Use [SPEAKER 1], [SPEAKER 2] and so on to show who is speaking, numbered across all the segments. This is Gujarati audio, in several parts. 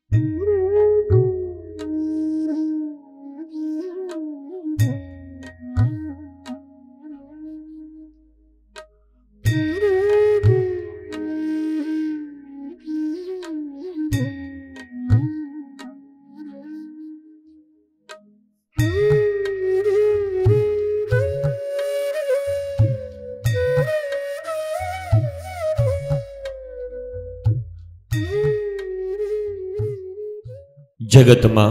[SPEAKER 1] જગતમાં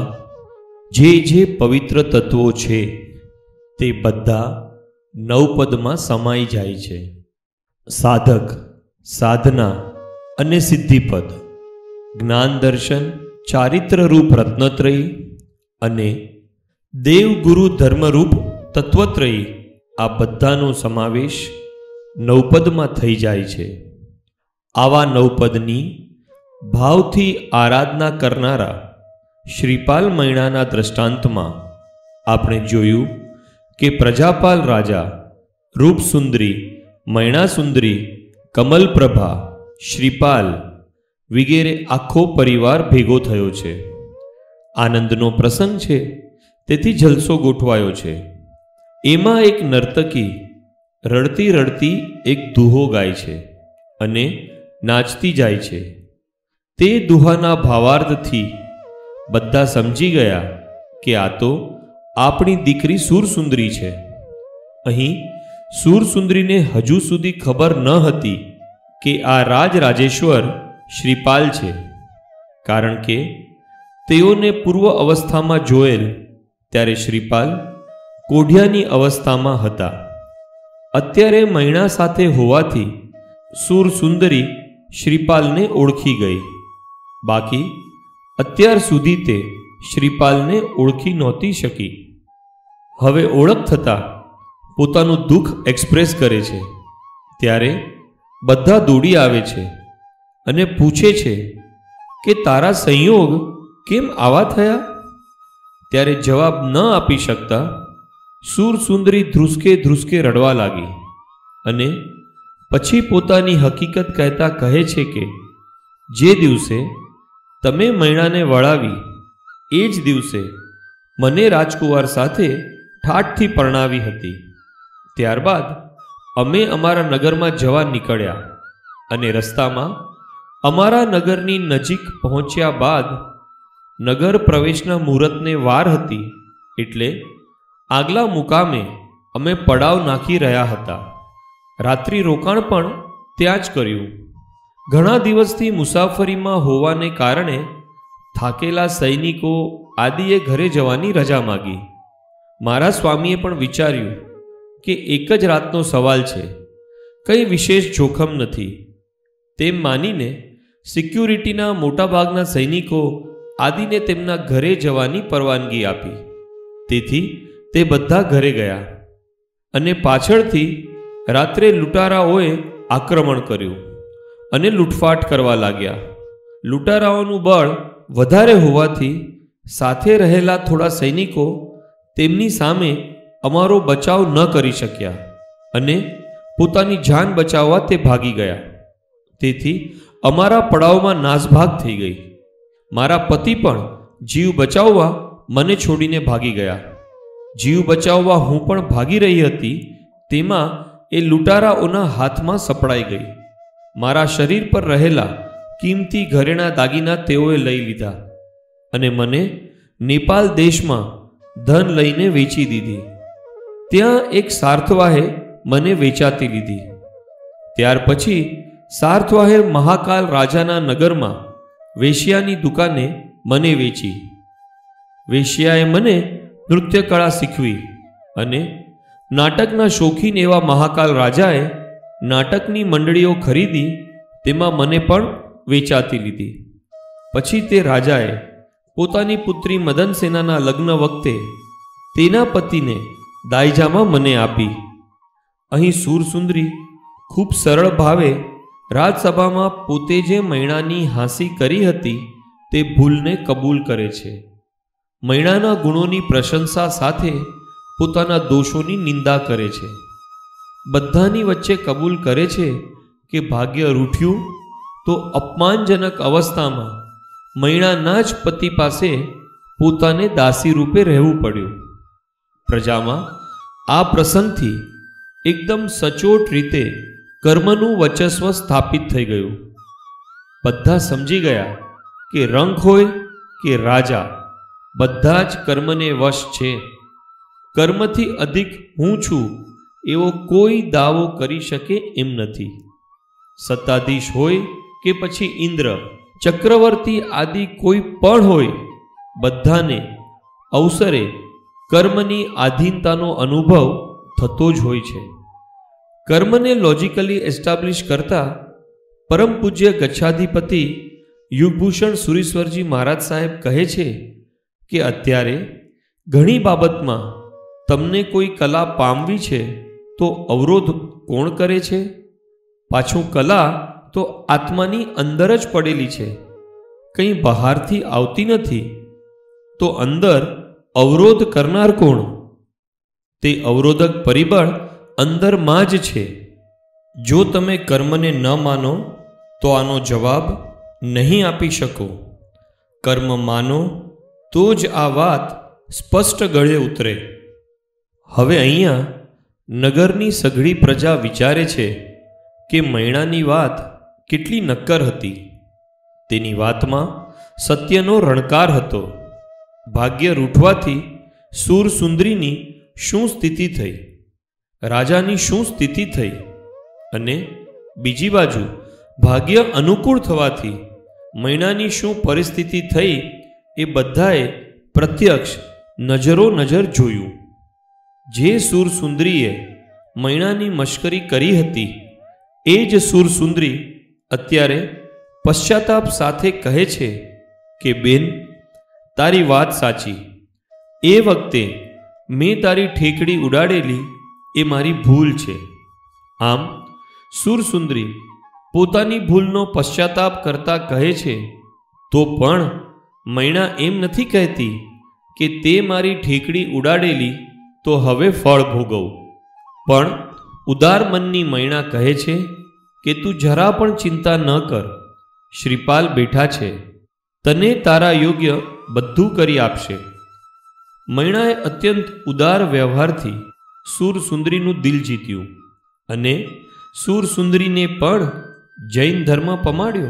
[SPEAKER 1] જે પવિત્ર તત્વો છે તે બધા નવપદમાં સમાઈ જાય છે. સાધક, સાધના અને સિદ્ધિપદ, જ્ઞાન દર્શન, ચારિત્રરૂપ રત્નત્રયી અને દેવગુરુ ધર્મરૂપ તત્વત્રયી, આ બધાનો સમાવેશ નવપદમાં થઈ જાય છે. આવા નવપદની ભાવથી આરાધના કરનારા શ્રીપાલ મૈણાના દ્રષ્ટાંતમાં આપણે જોયું કે પ્રજાપાલ રાજા, રૂપસુંદરી, મૈણાસુંદરી, કમલપ્રભા, શ્રીપાલ વગેરે આખો પરિવાર ભેગો થયો છે. આનંદનો પ્રસંગ છે, તેથી જલસો ગોઠવાયો છે. એમાં એક નર્તકી રડતી રડતી એક દુહો ગાય છે અને નાચતી જાય છે. તે દુહાના ભાવાર્થથી બધા સમજી ગયા કે આ તો આપણી દીકરી સુરસુંદરી છે. અહીં સુરસુંદરીને હજુ સુધી ખબર ન હતી કે આ રાજરાજેશ્વર શ્રીપાલ છે, કારણ કે તેઓને પૂર્વ અવસ્થામાં જોયેલ ત્યારે શ્રીપાલ કોઢિયાની અવસ્થામાં હતા. અત્યારે મૈણા સાથે હોવાથી સુરસુંદરી શ્રીપાલને ઓળખી ગઈ. બાકી અત્યાર સુધી તે શ્રીપાલને ઓળખી નહોતી શકી. હવે ઓળખ થતાં પોતાનું દુઃખ એક્સપ્રેસ કરે છે ત્યારે બધા દોડી આવે છે અને પૂછે છે કે તારા સંયોગ કેમ આવા થયા? ત્યારે જવાબ ન આપી શકતા સુરસુંદરી ધ્રુસકે ધ્રુસકે રડવા લાગી અને પછી પોતાની હકીકત કહેતા કહે છે કે જે દિવસે તમે મૈણાને વળાવી એ જ દિવસે મને રાજકુંવર સાથે ઠાઠથી પરણાવી હતી. ત્યારબાદ અમે અમારા નગરમાં જવા નીકળ્યા અને રસ્તામાં અમારા નગરની નજીક પહોંચ્યા બાદ નગર પ્રવેશના મુહૂર્તને વાર હતી એટલે આગલા મુકામે અમે પડાવ નાખી રહ્યા હતા. રાત્રિ રોકાણ પણ ત્યાં જ કર્યું. ઘણા દિવસથી મુસાફરીમાં હોવાને કારણે થાકેલા સૈનિકો આદિએ ઘરે જવાની રજા માગી. મારા સ્વામીએ પણ વિચાર્યું કે એક જ રાતનો સવાલ છે, કંઈ વિશેષ જોખમ નથી. તેમ માનીને સિક્યુરિટીના મોટાભાગના સૈનિકો આદિને તેમના ઘરે જવાની પરવાનગી આપી. તેથી તે બધા ઘરે ગયા અને પાછળથી રાત્રે લૂંટારાઓએ આક્રમણ કર્યું અને લૂંટફાટ કરવા લાગ્યા. લૂંટારાઓનું બળ વધારે હોવાથી સાથે રહેલા થોડા સૈનિકો તેમની સામે અમારો બચાવ ન કરી શક્યા અને પોતાની જાન બચાવવા તે ભાગી ગયા. તેથી અમારા પડાવમાં નાસભાગ થઈ ગઈ. મારા પતિ પણ જીવ બચાવવા મને છોડીને ભાગી ગયા. જીવ બચાવવા હું પણ ભાગી રહી હતી તેમાં એ લૂંટારાઓના હાથમાં સપડાઈ ગઈ. મારા શરીર પર રહેલા કિંમતી ઘરેણા દાગીના તેઓએ લઈ લીધા અને મને નેપાલ દેશમાં ધન લઈને વેચી દીધી. ત્યાં એક સાર્થવાહે મને વેચાતી લીધી. ત્યાર પછી સાર્થવાહે મહાકાલ રાજાના નગરમાં વેશ્યાની દુકાને મને વેચી. વેશ્યાએ મને નૃત્યકળા શીખવી અને નાટકના શોખીન એવા મહાકાલ રાજાએ નાટકની મંડળીઓ ખરીદી તેમાં મને પણ વેચાતી લીધી. પછી તે રાજાએ પોતાની પુત્રી મદનસેનાના લગ્ન વખતે તેના પતિને દાયજામાં મને આપી. અહીં સુરસુંદરી ખૂબ સરળ ભાવે રાજસભામાં પોતે જે મૈણાની હાંસી કરી હતી તે ભૂલને કબૂલ કરે છે. મૈણાના ગુણોની પ્રશંસા સાથે પોતાના દોષોની નિંદા કરે છે. બધાની વચ્ચે કબૂલ કરે છે કે ભાગ્ય રૂઠ્યું તો અપમાનજનક અવસ્થામાં મૈણાના જ પતિ પાસે પોતાને દાસી રૂપે રહેવું પડ્યું. પ્રજામાં આ પ્રસંગથી એકદમ સચોટ રીતે કર્મનું વર્ચસ્વ સ્થાપિત થઈ ગયું. બધા સમજી ગયા કે રંક હોય કે રાજા, બધા જ કર્મને વશ છે. કર્મથી અધિક હું છું એવો કોઈ દાવો કરી શકે એમ નથી. સત્તાધીશ હોય કે પછી ઇન્દ્ર, ચક્રવર્તી આદિ કોઈ પણ હોય, બધાને અવસરે કર્મની આધીનતાનો અનુભવ થતો જ હોય છે. કર્મને લોજિકલી એસ્ટાબ્લિશ કરતા પરમ પૂજ્ય ગચ્છાધિપતિ યુગભૂષણ સુરીશ્વરજી મહારાજ સાહેબ કહે છે કે અત્યારે ઘણી બાબતમાં તમને કોઈ કલા પામવી છે તો અવરોધ કોણ કરે છે? પાછું કલા તો આત્માની અંદર જ પડેલી છે, કંઈ બહારથી આવતી નથી. તો અંદર અવરોધ કરનાર કોણ? તે અવરોધક પરિબળ અંદરમાં જ છે. જો તમે કર્મને ન માનો તો આનો જવાબ નહીં આપી શકો. કર્મ માનો તો જ આ વાત સ્પષ્ટ ગળે ઉતરે. હવે અહીંયા નગરની સઘળી પ્રજા વિચારે છે કે મૈણાની વાત કેટલી નક્કર હતી. તેની વાતમાં સત્યનો રણકાર હતો. ભાગ્ય રૂઠવાથી સુરસુંદરીની શું સ્થિતિ થઈ, રાજાની શું સ્થિતિ થઈ, અને બીજી બાજુ ભાગ્ય અનુકૂળ થવાથી મૈણાની શું પરિસ્થિતિ થઈ એ બધાએ પ્રત્યક્ષ નજરો નજર જોયું. જે સુરસુંદરીએ મૈણાની મશ્કરી કરી હતી એ જ સુરસુંદરી અત્યારે પશ્ચાતાપ સાથે કહે છે કે બેન, તારી વાત સાચી. એ વખતે મેં તારી ઠેકડી ઉડાડેલી એ મારી ભૂલ છે. આમ સુરસુંદરી પોતાની ભૂલનો પશ્ચાતાપ કરતા કહે છે, તો પણ મૈણા એમ નથી કહેતી કે તે મારી ઠેકડી ઉડાડેલી તો હવે ફળ ભોગવ. પણ ઉદાર મનની મૈણા કહે છે કે તું જરા પણ ચિંતા ન કર, શ્રીપાલ બેઠા છે, તને તારા યોગ્ય બધું કરી આપશે. મૈણાએ અત્યંત ઉદાર વ્યવહારથી સુરસુંદરીનું દિલ જીત્યું અને સુરસુંદરીને પણ જૈન ધર્મ પમાડ્યો.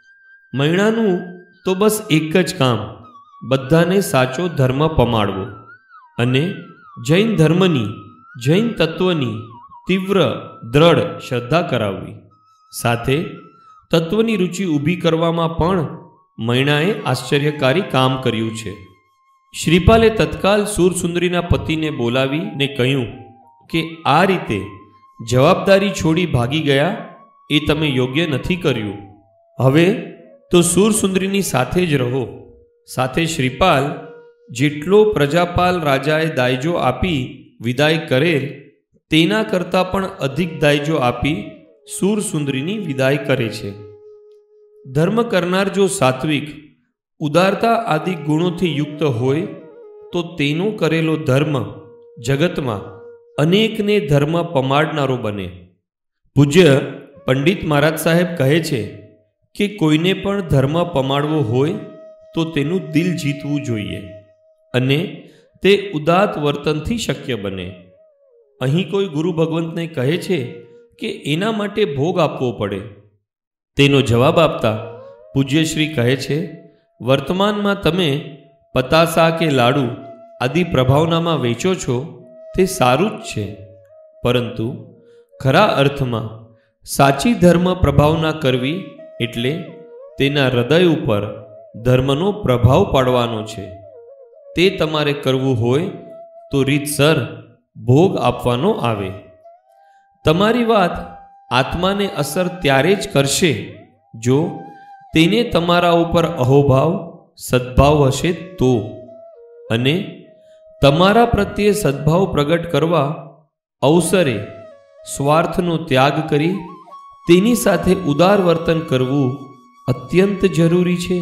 [SPEAKER 1] મૈણાનું તો બસ એક જ કામ બધાને સાચો ધર્મ પમાડવો અને જૈન ધર્મની, જૈન તત્વની તીવ્ર દ્રઢ શ્રદ્ધા કરાવવી. સાથે તત્વની રુચિ ઊભી કરવામાં પણ મૈણાએ આશ્ચર્યકારી કામ કર્યું છે. શ્રીપાલે તત્કાલ સુરસુંદરીના પતિને બોલાવીને કહ્યું કે આ રીતે જવાબદારી છોડી ભાગી ગયા એ તમે યોગ્ય નથી કર્યું. હવે તો સુરસુંદરીની સાથે જ રહો. સાથે શ્રીપાલ જેટલો પ્રજાપાલ રાજાએ દાયજો આપી વિદાય કરેલ તેના કરતાં પણ અધિક દાયજો આપી સુરસુંદરીની વિદાય કરે છે. ધર્મ કરનાર જો સાત્વિક, ઉદારતા આદિ ગુણોથી યુક્ત હોય તો તેનો કરેલો ધર્મ જગતમાં અનેકને ધર્મ પમાડનારો બને. પૂજ્ય પંડિત મહારાજ સાહેબ કહે છે કે કોઈને પણ ધર્મ પમાડવો હોય તો તેનું દિલ જીતવું જોઈએ અને તે ઉદાત્ત વર્તનથી શક્ય બને. અહીં કોઈ ગુરુ ભગવંતને કહે છે કે એના માટે ભોગ આપવો પડે. તેનો જવાબ આપતા પૂજ્યશ્રી કહે છે, વર્તમાનમાં તમે પતાસા કે લાડુ આદિ પ્રભાવનામાં વેચો છો તે સારું જ છે, પરંતુ ખરા અર્થમાં સાચી ધર્મ પ્રભાવના કરવી એટલે તેના હૃદય ઉપર ધર્મનો પ્રભાવ પાડવાનો છે. તે તમારે કરવું હોય તો રીતસર ભોગ આપવાનો આવે. તમારી વાત આત્માને અસર ત્યારે જ કરશે જો તેને તમારા ઉપર અહોભાવ, સદ્ભાવ હશે તો. અને તમારા પ્રત્યે સદ્ભાવ પ્રગટ કરવા અવસરે સ્વાર્થનો ત્યાગ કરી તેની સાથે ઉદાર વર્તન કરવું અત્યંત જરૂરી છે.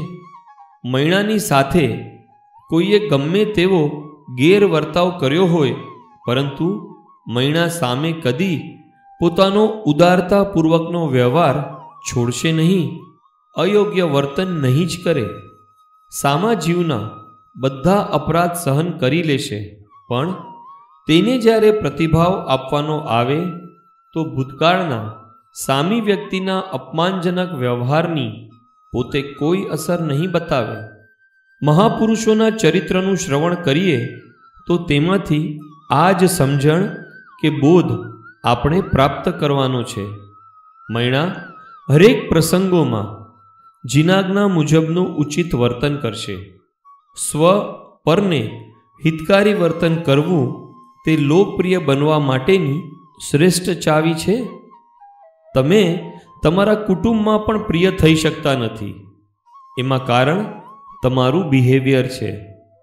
[SPEAKER 1] મૈણાની સાથે કોઈએ ગમે તેવો ગેરવર્તાવ કર્યો હોય, પરંતુ મૈણા સામે કદી પોતાનો ઉદારતાપૂર્વકનો વ્યવહાર છોડશે નહીં, અયોગ્ય વર્તન નહીં જ કરે. સામા જીવના બધા અપરાધ સહન કરી લેશે, પણ તેને જ્યારે પ્રતિભાવ આપવાનો આવે તો ભૂતકાળના સામી વ્યક્તિના અપમાનજનક વ્યવહારની પોતે કોઈ અસર નહીં બતાવે. મહાપુરુષોના ચરિત્રનું શ્રવણ કરીએ તો તેમાંથી આ જ સમજણ કે બોધ આપણે પ્રાપ્ત કરવાનો છે. મૈણા હરેક પ્રસંગોમાં જીનાજ્ઞા મુજબનું ઉચિત વર્તન કરશે. સ્વ પરને હિતકારી વર્તન કરવું તે લોકપ્રિય બનવા માટેની શ્રેષ્ઠ ચાવી છે. તમે તમારા કુટુંબમાં પણ પ્રિય થઈ શકતા નથી. એમાં કારણ તમારું બિહેવિયર છે.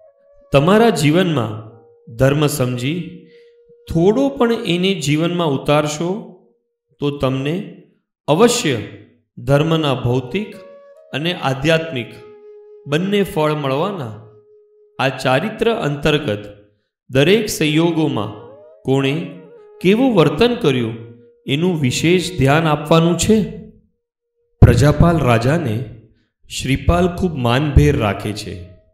[SPEAKER 1] તમારા જીવનમાં ધર્મ સમજી થોડો પણ એને જીવનમાં ઉતારશો તો તમને અવશ્ય ધર્મના ભૌતિક અને આધ્યાત્મિક બંને ફળ મળવાના. આ ચારિત્ર અંતર્ગત દરેક સંયોગોમાં કોણે કેવું વર્તન કર્યું એનું વિશેષ ધ્યાન આપવાનું છે. પ્રજાપાલ રાજાને શ્રીપાલ ખૂબ માનભેર રાખે છે.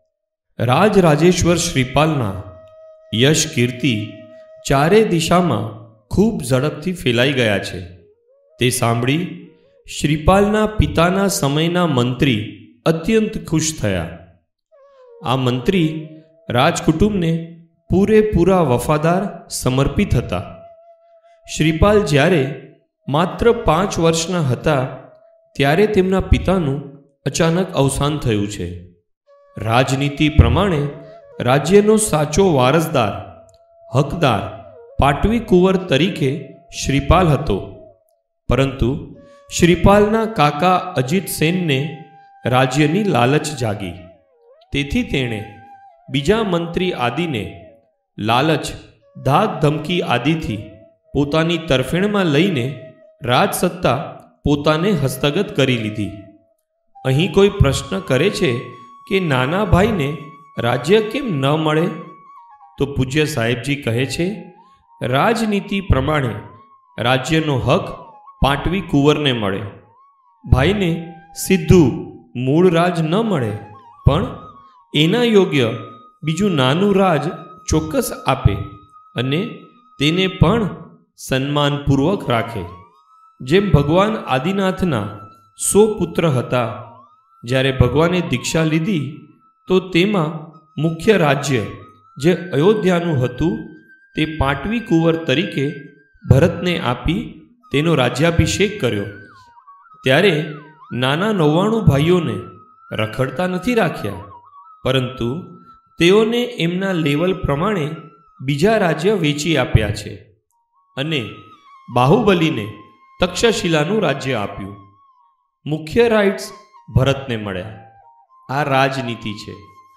[SPEAKER 1] રાજરાજેશ્વર શ્રીપાલના યશ કીર્તિ ચારે દિશામાં ખૂબ ઝડપથી ફેલાઈ ગયા છે. તે સાંભળી શ્રીપાલના પિતાના સમયના મંત્રી અત્યંત ખુશ થયા. આ મંત્રી રાજકુટુંબને પૂરેપૂરા વફાદાર સમર્પિત હતા. શ્રીપાલ જ્યારે માત્ર 5 વર્ષના હતા ત્યારે તેમના પિતાનું અચાનક અવસાન થયું છે. રાજનીતિ પ્રમાણે રાજ્યનો સાચો વારસદાર હકદાર પાટવી કુંવર તરીકે શ્રીપાલ હતો, પરંતુ શ્રીપાલના કાકા અજીત સેનને રાજ્યની લાલચ જાગી. તેથી તેણે બીજા મંત્રી આદિને લાલચ, ધાક ધમકી આદિથી પોતાની તરફેણમાં લઈને રાજસત્તા પોતાને હસ્તગત કરી લીધી. અહીં કોઈ પ્રશ્ન કરે છે કે નાના ભાઈને રાજ્ય કેમ ન મળે? તો પૂજ્ય સાહેબજી કહે છે, રાજનીતિ પ્રમાણે રાજ્યનો હક પાટવી કુંવરને મળે. ભાઈને સીધું મૂળ રાજ ન મળે, પણ એના યોગ્ય બીજું નાનું રાજ ચોક્કસ આપે અને તેને પણ સન્માનપૂર્વક રાખે. જેમ ભગવાન આદિનાથના 100 પુત્ર હતા. જ્યારે ભગવાને દીક્ષા લીધી તો તેમાં મુખ્ય રાજ્ય જે અયોધ્યાનું હતું તે પાટવી કુંવર તરીકે ભરતને આપી તેનો રાજ્યાભિષેક કર્યો. ત્યારે નાના 99 ભાઈઓને રખડતા નથી રાખ્યા, પરંતુ તેઓને એમના લેવલ પ્રમાણે બીજા રાજ્ય વેચી આપ્યા છે અને બાહુબલીને તક્ષશિલાનું રાજ્ય આપ્યું. મુખ્ય રાઇટ્સ ભરતને મળ્યા. આ રાજનીતિ છે.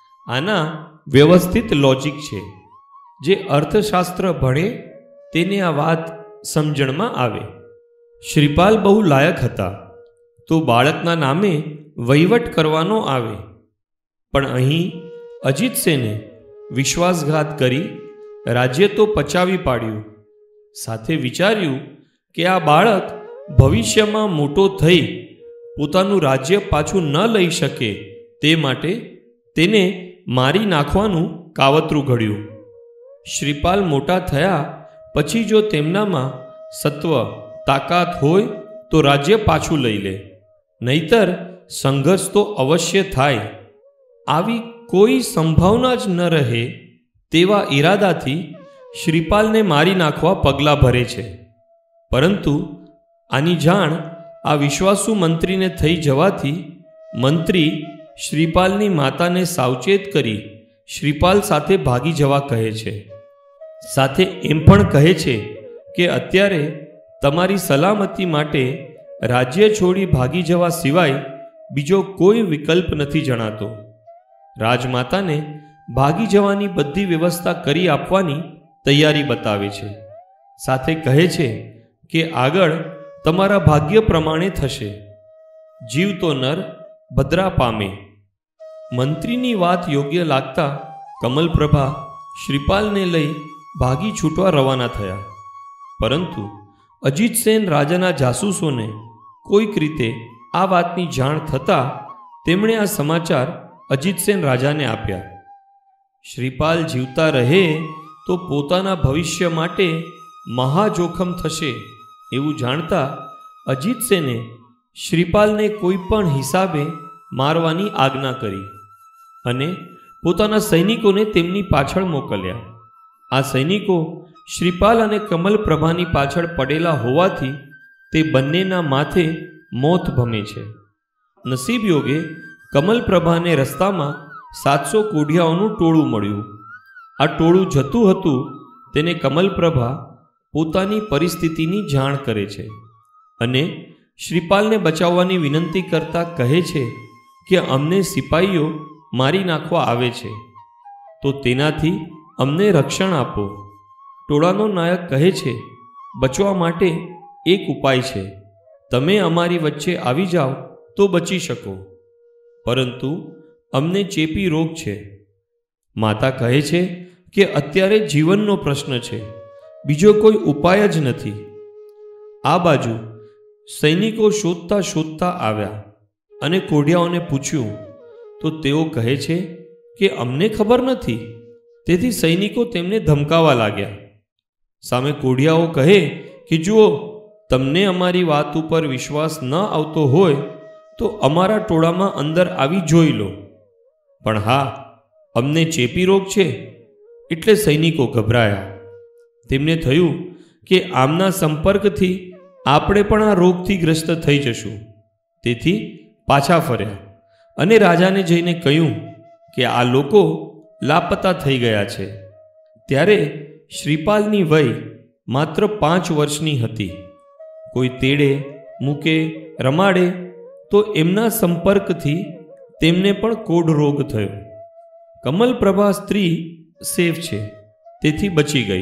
[SPEAKER 1] આના વ્યવસ્થિત લોજિક છે. જે અર્થશાસ્ત્ર ભણે તેને આ વાત સમજણમાં આવે. શ્રીપાલ બહુ લાયક હતા તો બાળકના નામે વહીવટ કરવાનો આવે, પણ અહીં અજીત સેને વિશ્વાસઘાત કરી રાજ્ય તો પચાવી પાડ્યું. સાથે વિચાર્યું કે આ બાળક ભવિષ્યમાં મોટો થઈ પોતાનું રાજ્ય પાછું ન લઈ શકે તે માટે તેને મારી નાખવાનું કાવતરું ઘડ્યું. શ્રીપાલ મોટા થયા પછી જો તેમનામાં સત્વ તાકાત હોય તો રાજ્ય પાછું લઈ લે, નહીતર સંઘર્ષ તો અવશ્ય થાય. આવી કોઈ સંભાવના જ ન રહે તેવા ઈરાદાથી શ્રીપાલને મારી નાખવા પગલાં ભરે છે. પરંતુ આની જાણ આ વિશ્વાસુ મંત્રીને થઈ જવાથી મંત્રી શ્રીપાલની માતાને સાવચેત કરી શ્રીપાલ સાથે ભાગી જવા કહે છે. સાથે એમ પણ કહે છે કે અત્યારે તમારી સલામતી માટે રાજ્ય છોડી ભાગી જવા સિવાય બીજો કોઈ વિકલ્પ નથી જણાતો. રાજમાતાને ભાગી જવાની બધી વ્યવસ્થા કરી આપવાની તૈયારી બતાવે છે. સાથે કહે છે કે આગળ તમારા ભાગ્ય પ્રમાણે થશે. જીવતો નર ભદ્રા પામે. મંત્રીની વાત યોગ્ય લાગતા કમલપ્રભા શ્રીપાલને લઈ ભાગી છૂટવા રવાના થયા. પરંતુ અજીતસેન રાજાના જાસૂસોને કોઈક રીતે આ વાતની જાણ થતાં તેમણે આ સમાચાર અજીતસેન રાજાને આપ્યા. શ્રીપાલ જીવતા રહે તો પોતાના ભવિષ્ય માટે મહાજોખમ થશે એવું જાણતા અજીતસેને શ્રીપાલને કોઈ પણ હિસાબે મારવાની આજ્ઞા કરી અને પોતાના સૈનિકોને તેમની પાછળ મોકલ્યા. આ સૈનિકો શ્રીપાલ અને કમલપ્રભાની પાછળ પડેલા હોવાથી તે બંનેના માથે મોત ભમે છે. નસીબ યોગે કમલપ્રભાને રસ્તામાં 700 કોઢિયાઓનું ટોળું મળ્યું. આ ટોળું જતું હતું તેને કમલપ્રભા પોતાની પરિસ્થિતિની જાણ કરે છે અને શ્રીપાલને બચાવવાની વિનંતી કરતા કહે છે કે અમને સિપાહીઓ મારી નાખવા આવે છે, તો તેનાથી અમને રક્ષણ આપો. ટોળાનો નાયક કહે છે, બચવા માટે એક ઉપાય છે, તમે અમારી વચ્ચે આવી જાઓ તો બચી શકો, પરંતુ અમને ચેપી રોગ છે. માતા કહે છે કે અત્યારે જીવનનો પ્રશ્ન છે, બીજો કોઈ ઉપાય જ નથી. આ બાજુ સૈનિકો શોધતા શોધતા આવ્યા અને કોઢિયાઓને પૂછ્યું તો તેઓ કહે છે કે અમને ખબર નથી. તેથી સૈનિકો તેમને ધમકાવા લાગ્યા. સામે કોઢિયાઓ કહે કે જુઓ, તમને અમારી વાત ઉપર વિશ્વાસ ન આવતો હોય તો અમારા ટોળામાં અંદર આવી જોઈ લો. પણ હા, અમને ચેપી રોગ છે. એટલે સૈનિકો ગભરાયા. તેમને થયું કે આમના સંપર્કથી આપણે પણ આ રોગથી ગ્રસ્ત થઈ જશું. તેથી પાછા ફર્યા અને રાજાને જઈને કહ્યું કે આ લોકો લાપતા થઈ ગયા છે. ત્યારે શ્રીપાલની વય માત્ર 5 વર્ષની હતી. કોઈ તેડે મૂકે રમાડે તો એમના સંપર્કથી તેમને પણ કોઢ રોગ થયો. કમલપ્રભા સ્ત્રી સેફ છે, તેથી બચી ગઈ.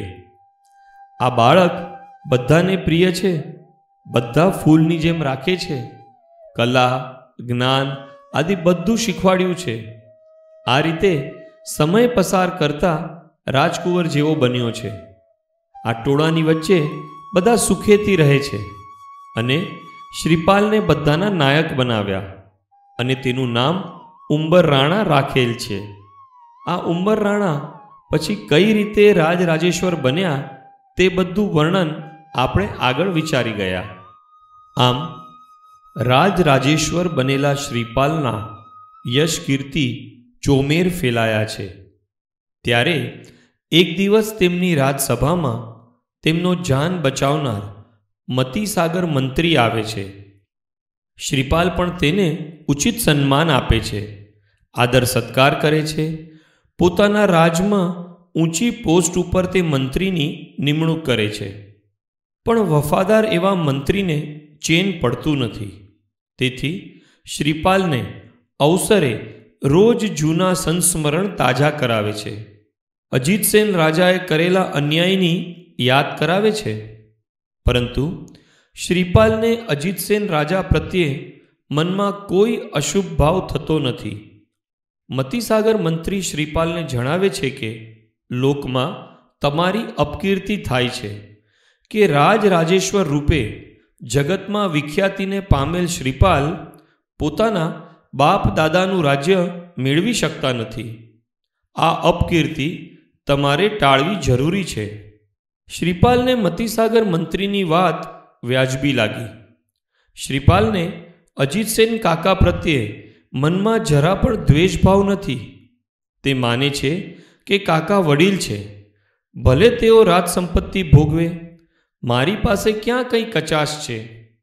[SPEAKER 1] આ બાળક બધાને પ્રિય છે, બધા ફૂલની જેમ રાખે છે, કલા જ્ઞાન આદિ બધું શીખવાડ્યું છે. આ રીતે સમય પસાર કરતા રાજકુંવર જેવો બન્યો છે. આ ટોળાની વચ્ચે બધા સુખેથી રહે છે અને શ્રીપાલને બધાના નાયક બનાવ્યા અને તેનું નામ ઉંબર રાણા રાખેલ છે. આ ઉંબર રાણા પછી કઈ રીતે રાજરાજેશ્વર બન્યા તે બધું વર્ણન આપણે આગળ વિચારી ગયા. આમ રાજરાજેશ્વર બનેલા શ્રીપાલના યશ કીર્તિ ચોમેર ફેલાયા છે. ત્યારે એક દિવસ તેમની રાજસભામાં તેમનો જાન બચાવનાર મતીસાગર મંત્રી આવે છે. શ્રીપાલ પણ તેને ઉચિત સન્માન આપે છે, આદર સત્કાર કરે છે. પોતાના રાજમાં ઊંચી પોસ્ટ ઉપર તે મંત્રીની નિમણૂક કરે છે. પણ વફાદાર એવા મંત્રીને ચેન પડતું નથી. તેથી શ્રીપાલને અવસરે રોજ જૂના સંસ્મરણ તાજા કરાવે છે. અજીતસેન રાજાએ કરેલા અન્યાયની યાદ કરાવે છે. પરંતુ શ્રીપાલને અજીતસેન રાજા પ્રત્યે મનમાં કોઈ અશુભ ભાવ થતો નથી. મતીસાગર મંત્રી શ્રીપાલને જણાવે છે કે લોકમાં તમારી અપકીર્તિ થાય છે કે રાજરાજેશ્વર રૂપે જગતમાં વિખ્યાતિને પામેલ શ્રીપાલ પોતાના બાપ દાદાનું રાજ્ય મેળવી શકતા નથી. આ અપકીર્તિ તમારે ટાળવી જરૂરી છે. શ્રીપાલને મતીસાગર મંત્રીની વાત વ્યાજબી લાગી. શ્રીપાલને અજીતસેન કાકા પ્રત્યે મનમાં જરા પણ દ્વેષભાવ નથી. તે માને છે કે કાકા વડીલ છે, ભલે તેઓ રાજ સંપત્તિ ભોગવે, મારી પાસે ક્યાં કંઈ કચાશ છે.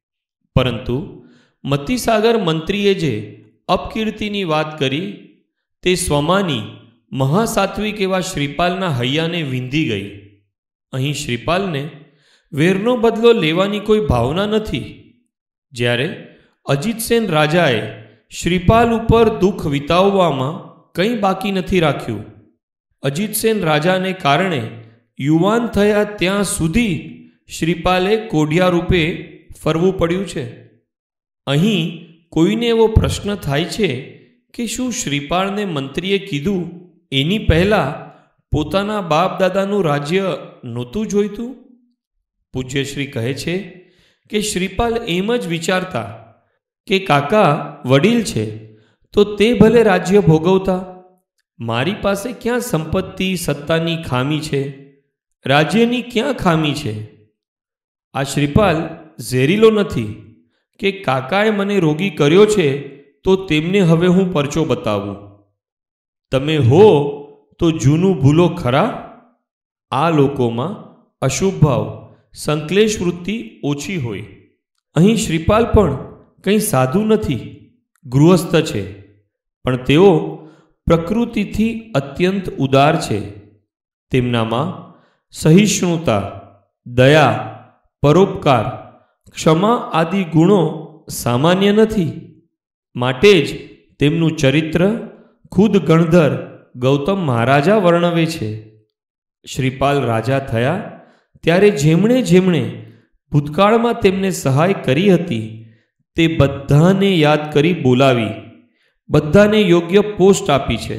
[SPEAKER 1] પરંતુ મતીસાગર મંત્રીએ જે અપકીર્તિની વાત કરી તે સ્વમાની મહાસાત્વિક એવા શ્રીપાલના હૈયાને વીંધી ગઈ. અહીં શ્રીપાલને વેરનો બદલો લેવાની કોઈ ભાવના નથી. જ્યારે અજીતસેન રાજાએ શ્રીપાલ ઉપર દુઃખ વિતાવવામાં કંઈ બાકી નથી રાખ્યું. અજીતસેન રાજાને કારણે યુવાન થયા ત્યાં સુધી શ્રીપાલે કોઢિયા રૂપે ફરવું પડ્યું છે. અહીં કોઈને એવો પ્રશ્ન થાય છે કે શું શ્રીપાલને મંત્રીએ કીધું એની પહેલાં પોતાના બાપ દાદાનું રાજ્ય નહોતું જોઈતું? પૂજ્યશ્રી કહે છે કે શ્રીપાલ એમ જ વિચારતા કે કાકા વડીલ છે તો તે ભલે રાજ્ય ભોગવતા. મારી પાસે ક્યાં સંપત્તિ સત્તાની ખામી છે, રાજ્યની ક્યાં ખામી છે? આ શ્રીપાલ ઝેરીલો નથી કે કાકાએ મને રોગી કર્યો છે તો તેમને હવે હું પરચો બતાવું. તમે હો તો જૂનું ભૂલો ખરા. આ લોકોમાં અશુભ ભાવ, સંકલેશ વૃત્તિ ઓછી હોય. અહીં શ્રીપાલ પણ કંઈ સાધુ નથી, ગૃહસ્થ છે, પણ તેઓ પ્રકૃતિથી અત્યંત ઉદાર છે. તેમનામાં સહિષ્ણુતા, દયા, પરોપકાર, ક્ષમા આદિ ગુણો સામાન્ય નથી. માટે જ તેમનું ચરિત્ર ખુદ ગણધર ગૌતમ મહારાજા વર્ણવે છે. શ્રીપાલ રાજા થયા ત્યારે જેમણે જેમણે ભૂતકાળમાં તેમને સહાય કરી હતી તે બધાને યાદ કરી બોલાવી બધાને યોગ્ય પોસ્ટ આપી છે.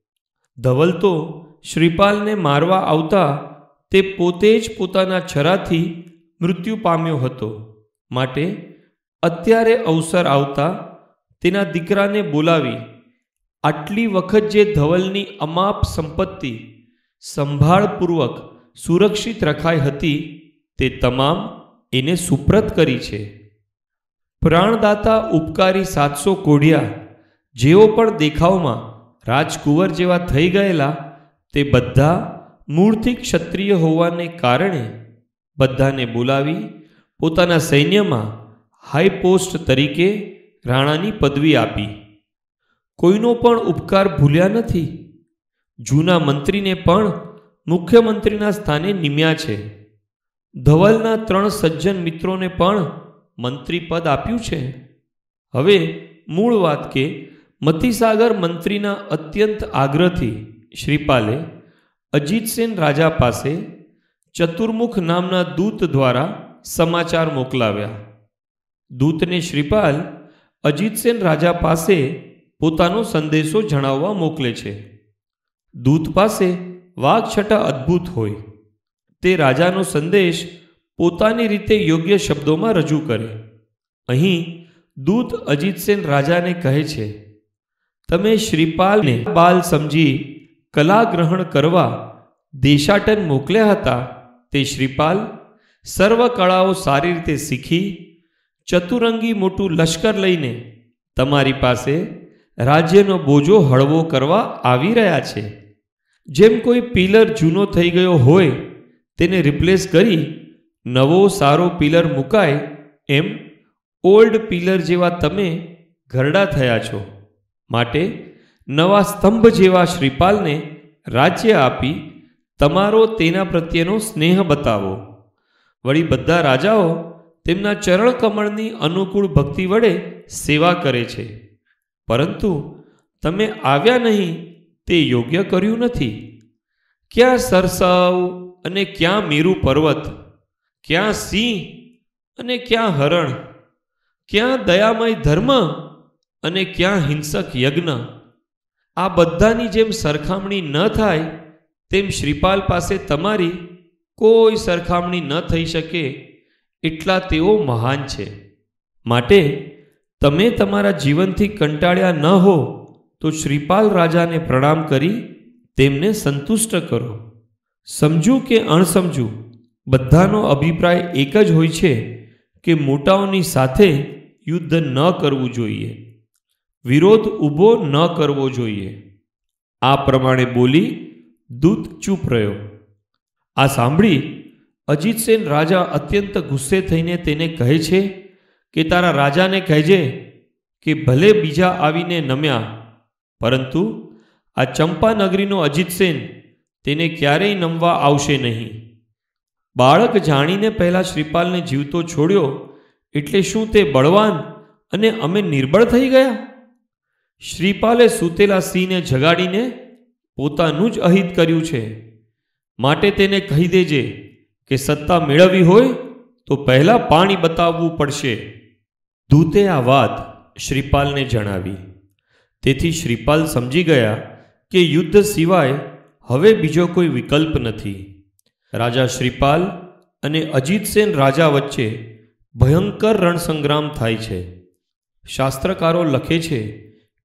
[SPEAKER 1] ધવલ તો શ્રીપાલને મારવા આવતા તે પોતે જ પોતાના છરાથી મૃત્યુ પામ્યો હતો. માટે અત્યારે અવસર આવતા તેના દીકરાને બોલાવી આટલી વખત જે ધવલની અમાપ સંપત્તિ સંભાળપૂર્વક સુરક્ષિત રખાઈ હતી તે તમામ એને સુપ્રત કરી છે. પ્રાણદાતા ઉપકારી 700 કોઢિયા જેઓ પણ દેખાવમાં રાજકુંવર જેવા થઈ ગયેલા તે બધા મૂળથી ક્ષત્રિય હોવાને કારણે બધાને બોલાવી પોતાના સૈન્યમાં હાઈ પોસ્ટ તરીકે રાણાની પદવી આપી. કોઈનો પણ ઉપકાર ભૂલ્યા નથી. જૂના મંત્રીને પણ મુખ્યમંત્રીના સ્થાને નિમ્યા છે. ધવલના 3 સજ્જન મિત્રોને પણ મંત્રી પદ આપ્યું છે. હવે મૂળ વાત કે મતીસાગર મંત્રીના અત્યંત આગ્રહથી શ્રીપાલે અજીતસેન રાજા પાસે ચતુર્મુખ નામના દૂત દ્વારા સમાચાર મોકલાવ્યા. દૂતને શ્રીપાલ અજીતસેન રાજા પાસે પોતાનો સંદેશો જણાવવા મોકલે છે. દૂત પાસે વાગછટા અદ્ભુત હોય. તે રાજાનો સંદેશ પોતાની રીતે યોગ્ય શબ્દોમાં રજૂ કરે. અહીં દૂત અજીતસેન રાજાને કહે છે, તમે શ્રીપાલને બાલ સમજી કલા ગ્રહણ કરવા દેશાટન મોકલ્યા હતા તે શ્રીપાલ સર્વ કળાઓ સારી રીતે શીખી ચતુરંગી મોટું લશ્કર લઈને તમારી પાસે રાજ્યનો બોજો હળવો કરવા આવી રહ્યા છે. જેમ કોઈ પિલર જૂનો થઈ ગયો હોય તેને રિપ્લેસ કરી નવો સારો પિલર મુકાય એમ ઓલ્ડ પિલર જેવા તમે ઘરડા થયા છો. માટે નવા સ્તંભ જેવા શ્રીપાલને રાજ્ય આપી તમારો તેના પ્રત્યેનો સ્નેહ બતાવો. વળી બધા રાજાઓ તેમના ચરણ કમળની અનુકૂળ ભક્તિ વડે સેવા કરે છે, પરંતુ તમે આવ્યા નહીં તે યોગ્ય કર્યું નથી. ક્યાં સરસાવ અને ક્યાં મેરુ પર્વત, ક્યાં સિંહ અને ક્યાં હરણ, ક્યાં દયામય ધર્મ અને ક્યાં હિંસક યજ્ઞ. આ બધાની જેમ સરખામણી ન થાય તેમ શ્રીપાલ પાસે તમારી કોઈ સરખામણી ન થઈ શકે એટલા તેઓ મહાન છે. માટે તમે તમારા જીવનથી કંટાળ્યા ન હો તો શ્રીપાલ રાજાને પ્રણામ કરી તેમને સંતુષ્ટ કરો. સમજુ કે અણસમજુ બધાનો અભિપ્રાય એક જ હોય છે કે મોટાઓની સાથે યુદ્ધ ન કરવું જોઈએ, વિરોધ ઊભો ન કરવો જોઈએ. આ પ્રમાણે બોલી દૂત ચૂપ રહ્યો. આ સાંભળી અજીતસેન રાજા અત્યંત ગુસ્સે થઈને તેને કહે છે કે તારા રાજાને કહેજે કે ભલે બીજા આવીને નમ્યા, પરંતુ આ ચંપાનગરીનો અજીતસેન તેને ક્યારેય નમવા આવશે નહીં. બાળક જાણીને પહેલા શ્રીપાલને જીવતો છોડ્યો એટલે શું તે બળવાન અને અમે નિર્બળ થઈ ગયા? શ્રીપાલે સૂતેલા સિંહને જગાડીને પોતાનું જ અહિત કર્યું છે. માટે તેને કહી દેજે કે સત્તા મેળવવી હોય તો પહેલા પાણી બતાવવું પડશે. દૂતે આ વાત શ્રીપાલને જણાવી. તેથી શ્રીપાલ સમજી ગયા કે યુદ્ધ સિવાય હવે બીજો કોઈ વિકલ્પ નથી. રાજા શ્રીપાલ અને અજીતસેન રાજા વચ્ચે ભયંકર રણસંગ્રામ થાય છે. શાસ્ત્રકારો લખે છે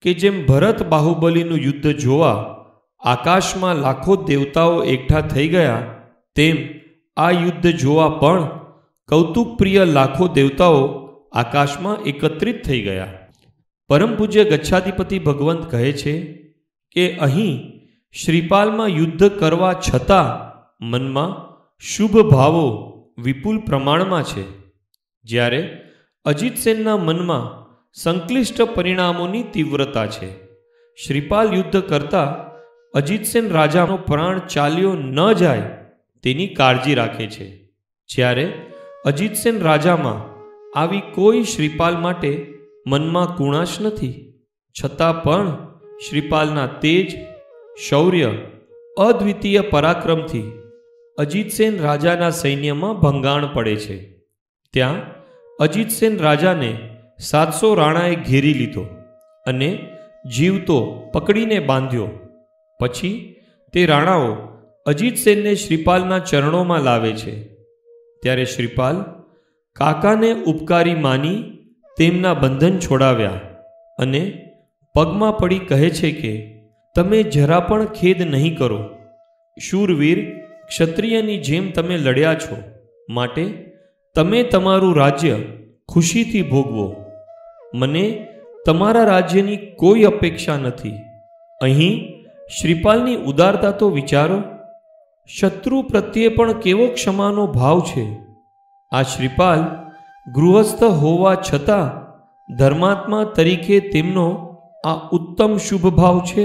[SPEAKER 1] કે જેમ ભરત બાહુબલીનું યુદ્ધ જોવા આકાશમાં લાખો દેવતાઓ એકઠા થઈ ગયા, તેમ આ યુદ્ધ જોવા પણ કૌતુકપ્રિય લાખો દેવતાઓ આકાશમાં એકત્રિત થઈ ગયા. પરમ પૂજ્ય ગચ્છાધિપતિ ભગવંત કહે છે કે અહીં શ્રીપાલમાં યુદ્ધ કરવા છતાં મનમાં શુભ ભાવો વિપુલ પ્રમાણમાં છે, જ્યારે અજીતસેનના મનમાં સંક્લિષ્ટ પરિણામોની તીવ્રતા છે. શ્રીપાલ યુદ્ધ કરતા અજીતસેન રાજાનો પ્રાણ ચાલ્યો ન જાય તેની કાળજી રાખે છે, જ્યારે અજીતસેન રાજામાં આવી કોઈ શ્રીપાલ માટે મનમાં કુણાશ નથી. છતાં પણ શ્રીપાલના તેજ, શૌર્ય, અદ્વિતીય પરાક્રમથી અજીતસેન રાજાના સૈન્યમાં ભંગાણ પડે છે. ત્યાં અજીતસેન રાજાને 700 રાણાએ ઘેરી લીધો અને જીવતો પકડીને બાંધ્યો. પછી તે રાણાઓ અજીતસેનને શ્રીપાલના ચરણોમાં લાવે છે. ત્યારે શ્રીપાલ કાકાને ઉપકારી માની તેમના બંધન છોડાવ્યા અને પગમાં પડી કહે છે કે તમે જરા પણ ખેદ નહીં કરો. શૂરવીર ક્ષત્રિયની જેમ તમે લડ્યા છો, માટે તમે તમારું રાજ્ય ખુશીથી ભોગવો. મને તમારા રાજ્યની કોઈ અપેક્ષા નથી. અહીં શ્રીપાલની ઉદારતા તો વિચારો. શત્રુ પ્રત્યે પણ કેવો ક્ષમાનો ભાવ છે. આ શ્રીપાલ ગૃહસ્થ હોવા છતાં ધર્માત્મા તરીકે તેમનો આ ઉત્તમ શુભ ભાવ છે.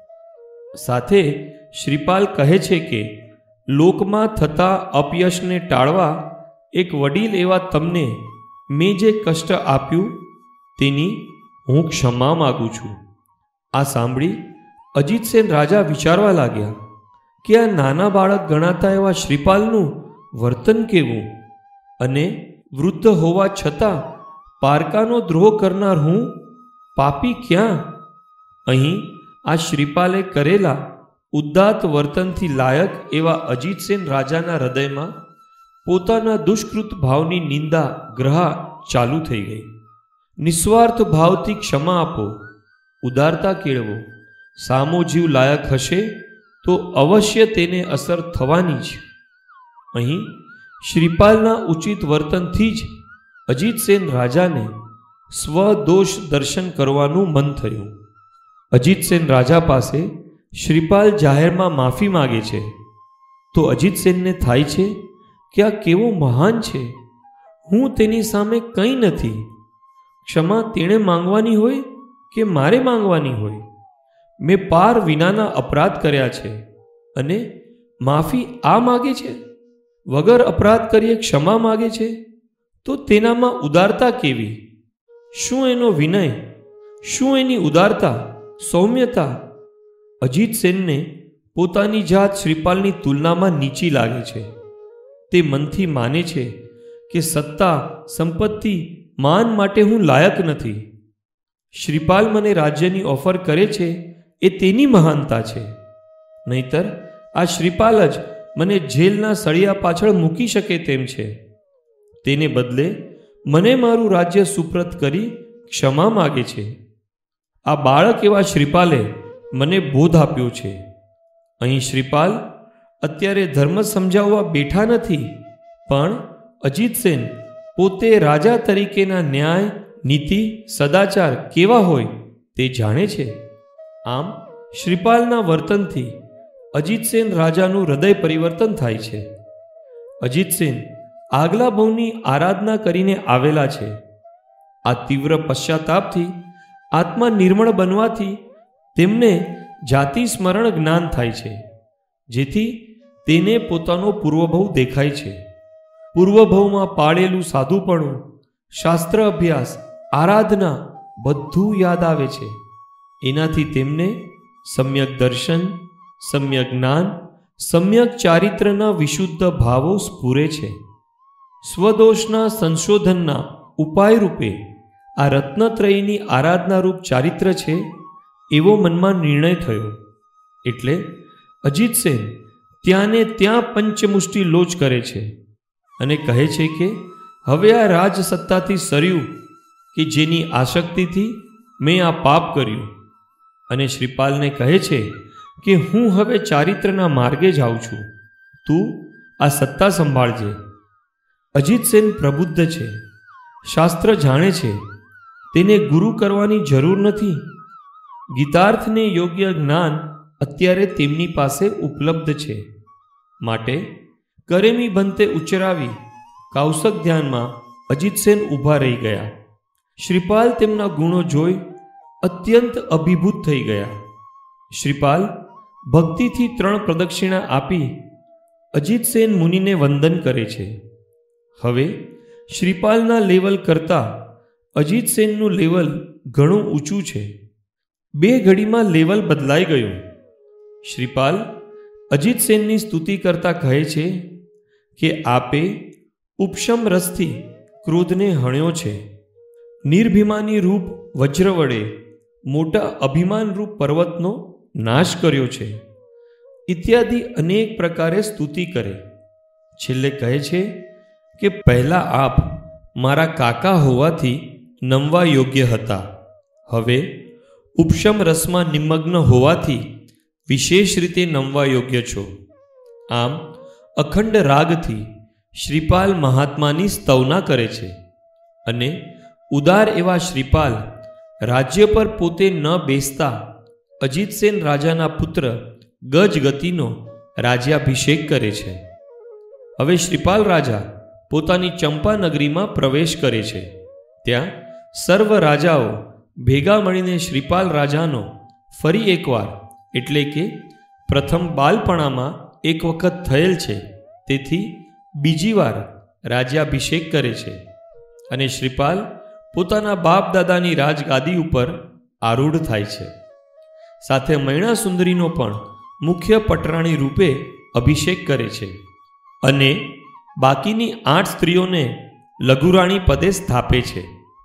[SPEAKER 1] સાથે શ્રીપાલ કહે છે કે લોકમાં થતા અપયશને ટાળવા એક વડીલ એવા તમને મેં જે કષ્ટ આપ્યું તેની હું ક્ષમા માગું છું. આ સાંભળી અજીતસેન રાજા વિચારવા લાગ્યા કે આ નાના બાળક ગણાતા એવા શ્રીપાલનું વર્તન કેવું, અને વૃદ્ધ હોવા છતાં પારકાનો દ્રોહ કરનાર હું પાપી ક્યાં? અહીં આ શ્રીપાલે કરેલા ઉદ્દાત વર્તનથી લાયક એવા અજીતસેન રાજાના હૃદયમાં પોતાના દુષ્કૃત ભાવની નિંદા ગ્રહા ચાલુ થઈ ગઈ. નિસ્વાર્થ ભાવથી ક્ષમા આપો, ઉદારતા કેળવો. સામો જીવ લાયક હશે તો અવશ્ય તેને અસર થવાની જ. અહીં શ્રીપાલના ઉચિત વર્તનથી જ અજીતસેન રાજાને સ્વદોષ દર્શન કરવાનું મન થયું. અજીતસેન રાજા પાસે શ્રીપાલ જાહેરમાં માફી માગે છે તો અજીતસેનને થાય છે કે આ કેવો મહાન છે, હું તેની સામે કંઈ નથી. ક્ષમા તેણે માંગવાની હોય કે મારે માંગવાની હોય? મેં પાર વિનાના અપરાધ કર્યા છે અને માફી આ માગે છે? વગર અપરાધ કરીએ ક્ષમા માગે છે તો તેનામાં ઉદારતા કેવી? શું એનો વિનય, શું એની ઉદારતા, સૌમ્યતા? અજીતસેનને પોતાની જાત શ્રીપાલની તુલનામાં નીચી લાગે છે. તે મનથી માને છે કે સત્તા, સંપત્તિ, માન માટે હું લાયક નથી. શ્રીપાલ મને રાજ્યની ઓફર કરે છે એ તેની મહાનતા છે, નહીતર આ શ્રીપાલ જ મને જેલના સળિયા પાછળ મૂકી શકે તેમ છે. તેને બદલે મને મારું રાજ્ય સુપ્રત કરી ક્ષમા માગે છે. આ બાળક એવા શ્રીપાલે મને બોધ આપ્યો છે. અહીં શ્રીપાલ અત્યારે ધર્મ સમજાવવા બેઠા નથી, પણ અજીતસેન પોતે રાજા તરીકેના ન્યાય, નીતિ, સદાચાર કેવા હોય તે જાણે છે. આમ શ્રીપાલના વર્તનથી અજીતસેન રાજાનું હૃદય પરિવર્તન થાય છે. અજીતસેન આગલા ભવની આરાધના કરીને આવેલા છે. આ તીવ્ર પશ્ચાતાપથી આત્મા નિર્મળ બનવાથી તેમને જાતિ સ્મરણ જ્ઞાન થાય છે, જેથી તેને પોતાનો પૂર્વભવ દેખાય છે. પૂર્વભવમાં પાળેલું સાધુપણું, શાસ્ત્ર અભ્યાસ, આરાધના બધું યાદ આવે છે. એનાથી તેમને સમ્યક દર્શન, સમ્યક જ્ઞાન, સમ્યક ચારિત્રના વિશુદ્ધ ભાવો સ્ફુરે છે. સ્વદોષના સંશોધનના ઉપાય રૂપે આ રત્નત્રયીની આરાધના રૂપ ચારિત્ર છે એવો મનમાં નિર્ણય થયો. એટલે અજીતસેન ત્યાંને ત્યાં પંચમુષ્ટિ લોચ કરે છે અને કહે છે કે હવે આ રાજસત્તાથી સર્યું કે જેની આસક્તિથી મેં આ પાપ કર્યું, અને શ્રીપાલને કહે છે કે હું હવે ચારિત્રના માર્ગે જાઉં છું, તું આ સત્તા સંભાળજે. અજીતસેન પ્રબુદ્ધ છે, શાસ્ત્ર જાણે છે, તેને ગુરુ કરવાની જરૂર નથી. ગીતાર્થને યોગ્ય જ્ઞાન અત્યારે તેમની પાસે ઉપલબ્ધ છે. માટે કરેમી બંતે ઉચ્ચરાવી કૌશક ધ્યાનમાં અજીતસેન ઊભા રહી ગયા. શ્રીપાલ તેમના ગુણો જોઈ અત્યંત અભિભૂત થઈ ગયા. શ્રીપાલ ભક્તિથી 3 પ્રદક્ષિણા આપી અજીતસેન મુનિને વંદન કરે છે. હવે શ્રીપાલના લેવલ કરતાં અજીતસેનનું લેવલ ઘણું ઊંચું છે. 2 ઘડીમાં લેવલ બદલાઈ ગયું. શ્રીપાલ અજીતસેનની સ્તુતિ કરતા કહે છે કે આપે ઉપશમ રસથી ક્રોધને હણ્યો છે, નિર્ભિમાની રૂપ વજ્ર વડે મોટા અભિમાનરૂપ પર્વતનો નાશ કર્યો છે, ઇત્યાદિ અનેક પ્રકારે સ્તુતિ કરે. છેલ્લે કહે છે કે પહેલાં આપ મારા કાકા હોવાથી નમવા યોગ્ય હતા, હવે ઉપશમ રસમાં નિમગ્ન હોવાથી વિશેષ રીતે નમવા યોગ્ય છો. આમ અખંડ રાગથી શ્રીપાલ મહાત્માની સ્તવના કરે છે. અને ઉદાર એવા શ્રીપાલ રાજ્ય પર પોતે ન બેસતા અજીતસેન રાજાના પુત્ર ગજગતિનો રાજ્યાભિષેક કરે છે. હવે શ્રીપાલ રાજા પોતાની ચંપા નગરીમાં પ્રવેશ કરે છે. ત્યાં સર્વ રાજાઓ ભેગા મળીને શ્રીપાલ રાજાનો ફરી એકવાર, એટલે કે પ્રથમ બાલપણામાં એક વખત થયેલ છે, તેથી બીજી વાર રાજ્યાભિષેક કરે છે. અને શ્રીપાલ પોતાના બાપ દાદાની રાજગાદી ઉપર આરૂઢ થાય છે. સાથે મૈણા સુંદરીનો પણ મુખ્ય પટરાણી રૂપે અભિષેક કરે છે. અને બાકીની 8 સ્ત્રીઓને લઘુરાણી પદે સ્થાપે છે.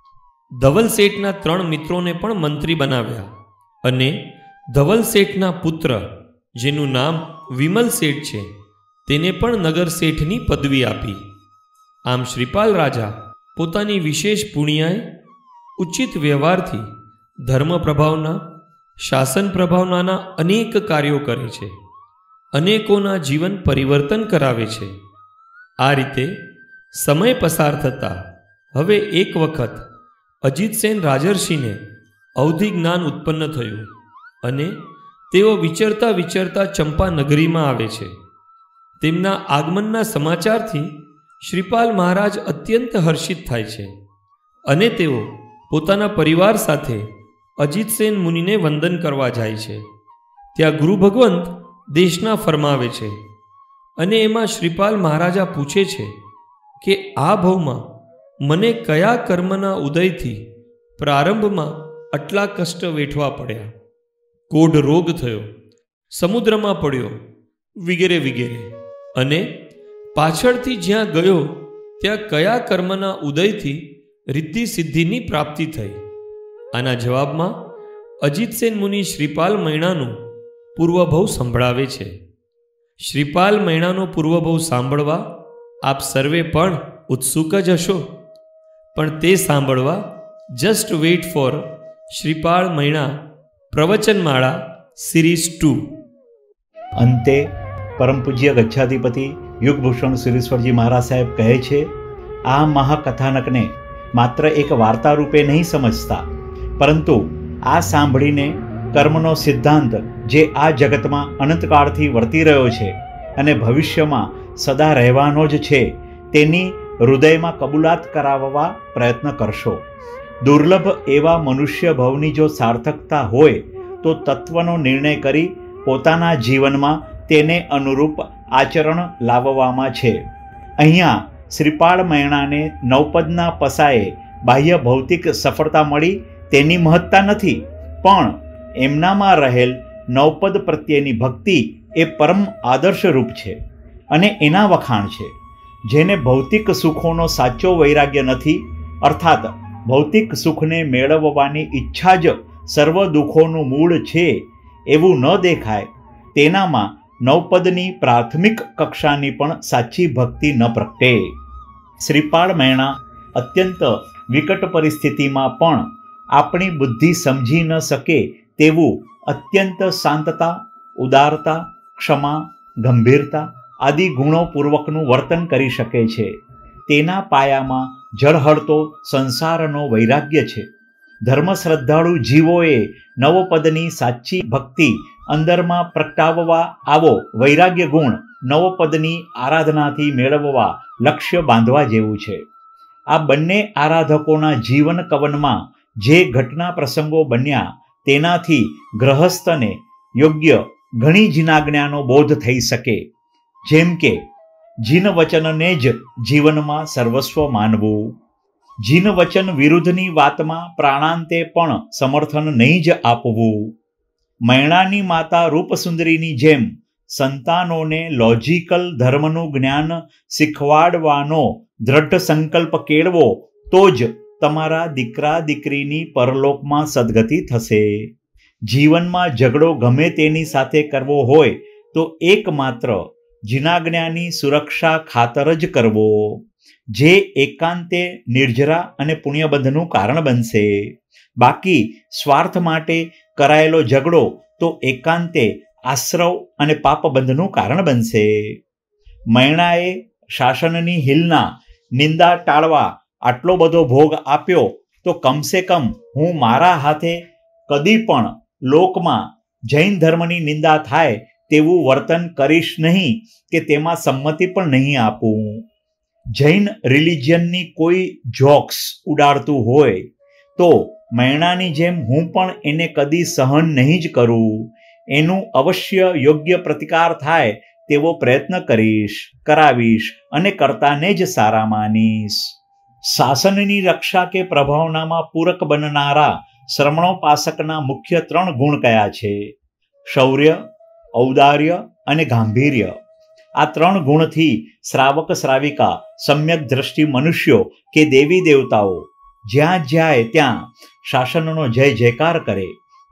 [SPEAKER 1] ધવલ શેઠના 3 મિત્રોને પણ મંત્રી બનાવ્યા અને ધવલ શેઠના પુત્ર, જેનું નામ વિમલ શેઠ છે, તેને પણ નગર શેઠની પદવી આપી. આમ શ્રીપાલ રાજા પોતાની વિશેષ પુણ્યાએ, ઉચિત વ્યવહારથી ધર્મ પ્રભાવના, શાસન પ્રભાવનાના અનેક કાર્યો કરે છે. અનેકોના જીવન પરિવર્તન કરાવે છે. આ રીતે સમય પસાર થતાં હવે એક વખત અજીતસેન રાજર્ષિને અવધિ જ્ઞાન ઉત્પન્ન થયું અને તેઓ વિચરતા વિચરતા ચંપા નગરીમાં આવે છે. તેમના આગમનના સમાચારથી શ્રીપાલ મહારાજ અત્યંત હર્ષિત થાય છે અને તેઓ પોતાના પરિવાર સાથે અજીતસેન મુનિને વંદન કરવા જાય છે. ત્યાં ગુરુ ભગવંત દેશના ફરમાવે છે અને એમાં શ્રીપાલ મહારાજા પૂછે છે કે આ ભવમાં મને કયા કર્મના ઉદયથી પ્રારંભમાં આટલા કષ્ટ વેઠવા પડ્યા, કોઢ રોગ થયો, સમુદ્રમાં પડ્યો, વગેરે વગેરે, અને પાછળથી જ્યાં ગયો ત્યાં કયા કર્મના ઉદયથી રિદ્ધિ સિદ્ધિની પ્રાપ્તિ થઈ. આના જવાબમાં અજીતસેન મુનિ શ્રીપાલ મૈણાનું પૂર્વભવ સંભળાવે છે. શ્રીપાલ મૈણાનો પૂર્વભવ સાંભળવા આપ સર્વે પણ ઉત્સુક જ હશો, પણ તે સાંભળવા just wait for Shripal Maina પ્રવચનમાળા સિરીઝ 2.
[SPEAKER 2] અંતે પરમ પૂજ્ય ગચ્છાધિપતિ યુગભૂષણ સુરેશ્વરજી મહારાજ સાહેબ કહે છે, આ મહાકથાનકને માત્ર એક વાર્તા રૂપે નહીં સમજતા, પરંતુ આ સાંભળીને કર્મનો સિદ્ધાંત જે આ જગતમાં અનંતકાળથી વર્તી રહ્યો છે અને ભવિષ્યમાં સદા રહેવાનો જ છે, તેની હૃદયમાં કબૂલાત કરાવવા પ્રયત્ન કરશો. દુર્લભ એવા મનુષ્ય ભવની જો સાર્થકતા હોય તો તત્વનો નિર્ણય કરી પોતાના જીવનમાં તેને અનુરૂપ આચરણ લાવવામાં છે. અહીંયા શ્રીપાલ મૈણાને નવપદના પસાએ બાહ્ય ભૌતિક સફળતા મળી તેની મહત્તા નથી, પણ એમનામાં રહેલ નવપદ પ્રત્યેની ભક્તિ એ પરમ આદર્શરૂપ છે અને એના વખાણ છે. જેને ભૌતિક સુખોનો સાચો વૈરાગ્ય નથી, અર્થાત ભૌતિક સુખને મેળવવાની ઈચ્છા જ સર્વ દુઃખોનું મૂળ છે એવું ન દેખાય, તેનામાં નવપદની પ્રાથમિક કક્ષાની પણ સાચી ભક્તિ ન પ્રગટે. શ્રીપાલ મૈણા અત્યંત વિકટ પરિસ્થિતિમાં પણ આપણી બુદ્ધિ સમજી ન શકે તેવું અત્યંત શાંતતા, ઉદારતા, ક્ષમા, ગંભીરતા આદિ ગુણોપૂર્વકનું વર્તન કરી શકે છે. તેના પાયામાં ઝળહળતો સંસારનો વૈરાગ્ય છે. ધર્મ શ્રદ્ધાળુ જીવોએ નવપદની સાચી ભક્તિ અંદરમાં પ્રગટાવવા આવો વૈરાગ્ય ગુણ નવપદની આરાધનાથી મેળવવા લક્ષ્ય બાંધવા જેવું છે. આ બંને આરાધકોના જીવન કવનમાં જે ઘટના પ્રસંગો બન્યા તેનાથી ગ્રહસ્થને યોગ્ય ઘણી જીનાજ્ઞાનો બોધ થઈ શકે. જેમ કે જીન વચનને જ જીવનમાં સર્વસ્વ માનવું, જીન વચન વિરુદ્ધની વાતમાં પ્રાણાંતે પણ સમર્થન નહીં જ આપવું, મૈણાની માતા રૂપસુંદરીની જેમ સંતાનોને લોજિકલ ધર્મનું જ્ઞાન શીખવાડવાનો દ્રઢ સંકલ્પ કેળવો તો જ તમારા દીકરા દીકરીની પરલોકમાં સદગતિ થશે. જીવનમાં ઝઘડો ગમે તેની સાથે કરવો હોય તો એકમાત્ર જીનાજ્ઞાની સુરક્ષા ખાતર જ કરવો, જે એકાંતે નિર્જરા અને પુણ્યબંધનું કારણ બનશે. બાકી સ્વાર્થ માટે કરાયેલો ઝઘડો તો એકાંતે આશ્રવ અને પાપબંધનું કારણ બનશે. મૈણાએ શાસનની હિલના નિંદા ટાળવા આટલો બધો ભોગ આપ્યો તો કમસે કમ હું મારા હાથે કદી પણ લોકમાં જૈન ધર્મની નિંદા થાય તેવું વર્તન કરીશ નહીં કે તેમાં સંમતિ પણ નહીં આપું. જૈન રિલિજિયનની કોઈ જોક્સ ઉડાડતું હોય તો મૈણાની જેમ હું પણ એને કદી સહન નહીં જ કરું. એનું અવશ્ય યોગ્ય પ્રતિકાર થાય તેવો પ્રયત્ન કરીશ, કરાવીશ અને કરતાને જ સારા માનીશ. શાસનની રક્ષા કે પ્રભાવનામાં પૂરક બનનારા શ્રમણોપાસકના મુખ્ય 3 ગુણ કયા છે? શૌર્ય, ઔદાર્ય અને ગાંભીર્ય. આ 3 ગુણથી શ્રાવક શ્રાવિકા, સમ્યક દ્રષ્ટિ મનુષ્યો કે દેવી દેવતાઓ જ્યાં જાય ત્યાં શાસનનો જય જયકાર કરે.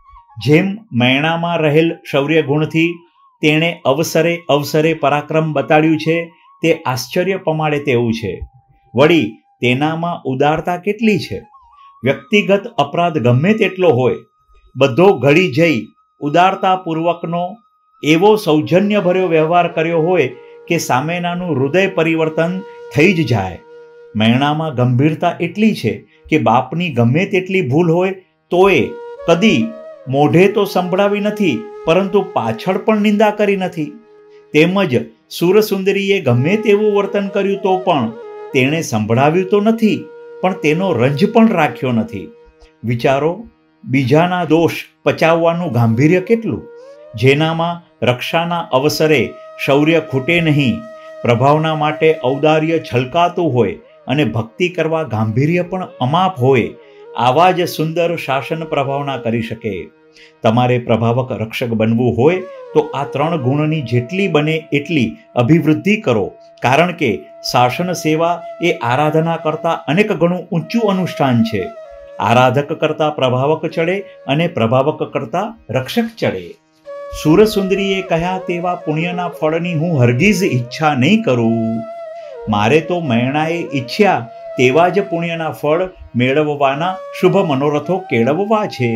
[SPEAKER 2] જેમ મૈણામાં રહેલ શૌર્ય ગુણથી તેણે અવસરે અવસરે પરાક્રમ બતાડ્યું છે તે આશ્ચર્ય પમાડે તેવું છે. વળી તેનામાં ઉદારતા કેટલી છે! વ્યક્તિગત અપરાધ ગમે તેટલો હોય, બધો ઘડી જઈ ઉદારતાપૂર્વકનો એવો સૌજન્યભર્યો વ્યવહાર કર્યો હોય કે સામેનાનું હૃદય પરિવર્તન થઈ જ જાય. મૈણામાં ગંભીરતા એટલી છે કે બાપની ગમે તેટલી ભૂલ હોય તોય કદી મોઢે તો સંભળાવી નથી, પરંતુ પાછળ પણ નિંદા કરી નથી. તેમજ સુરસુંદરીએ ગમે તેવું વર્તન કર્યું તો પણ તેણે સંભળાવ્યું તો નથી, પણ તેનો રંજ પણ રાખ્યો નથી. વિચારો, બીજાના દોષ પચાવવાનું ગાંભીર્ય કેટલું! જેનામાં રક્ષાના અવસરે શૌર્ય ખૂટે નહીં, પ્રભાવના માટે ઔદાર્ય છલકાતું હોય અને ભક્તિ કરવા ગાંભીર્ય પણ અમાપ હોય, આવા જ સુંદર શાસન પ્રભાવના કરી શકે. તમારે પ્રભાવક રક્ષક બનવું હોય તો આ 3 ગુણની જેટલી બને એટલી અભિવૃદ્ધિ કરો, કારણ કે શાસન સેવા એ આરાધના કરતાં અનેક ગણું ઊંચું અનુષ્ઠાન છે. આરાધક કરતાં પ્રભાવક ચડે અને પ્રભાવક કરતાં રક્ષક ચડે. સુરસુંદરીએ કહ્યા તેવા પુણ્યના ફળની હું હરગીઝ ઈચ્છા નહીં કરું. મારે તો મૈણાએ ઈચ્છ્યા તેવા જ પુણ્યના ફળ મેળવવાના શુભ મનોરથો કેળવવા છે.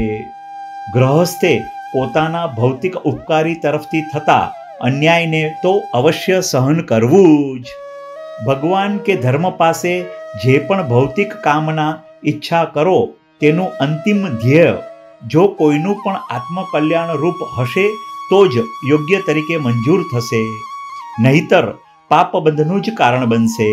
[SPEAKER 2] ગ્રહસ્થે પોતાના ભૌતિક ઉપકારી તરફથી થતા અન્યાયને તો અવશ્ય સહન કરવું જ. ભગવાન કે ધર્મ પાસે જે પણ ભૌતિક કામના ઈચ્છા કરો તેનું અંતિમ ધ્યેય જો કોઈનું પણ આત્મકલ્યાણ રૂપ હશે તો જ યોગ્ય તરીકે મંજૂર થશે, નહીતર પાપબંધનું જ કારણ બનશે.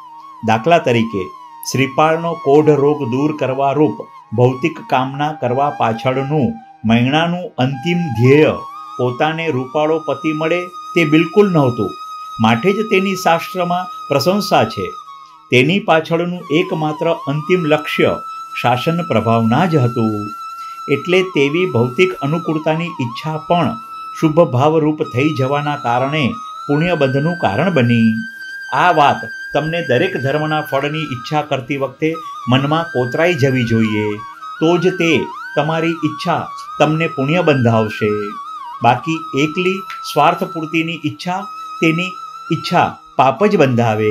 [SPEAKER 2] દાખલા તરીકે શ્રીપાળનો કોઢ રોગ દૂર કરવા રૂપ ભૌતિક કામના કરવા પાછળનું મૈણાનું અંતિમ ધ્યેય પોતાને રૂપાળો પતિ મળે તે બિલકુલ નહોતું. માટે જ તેની શાસ્ત્રમાં પ્રશંસા છે. તેની પાછળનું એકમાત્ર અંતિમ લક્ષ્ય શાસન પ્રભાવના જ હતું. એટલે તેવી ભૌતિક અનુકૂળતાની ઈચ્છા પણ શુભ ભાવરૂપ થઈ જવાના કારણે પુણ્યબંધનું કારણ બની. આ વાત તમને દરેક ધર્મના ફળની ઈચ્છા કરતી વખતે મનમાં કોતરાઈ જવી જોઈએ, તો જ તે તમારી ઈચ્છા તમને પુણ્ય બંધાવશે. બાકી એકલી સ્વાર્થપૂર્તિની ઈચ્છા તેની ઈચ્છા પાપ જ બંધાવે.